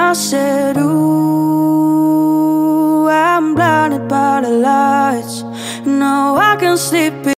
I said, ooh, I'm blinded by the lights. No, I can sleep.